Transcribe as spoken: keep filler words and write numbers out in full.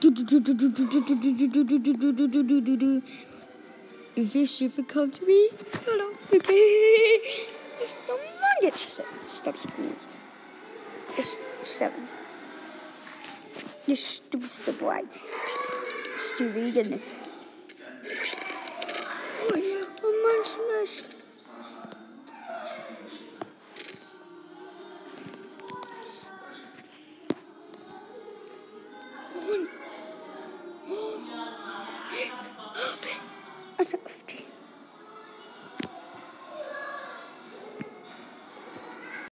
Wish if it come to me. Hello. Okay. No man jetzt. Stop school. Ist seven. Nicht, du bist der Breit. Ist die Regen. Oh ja, oh Mann, Smash. Und. Oh.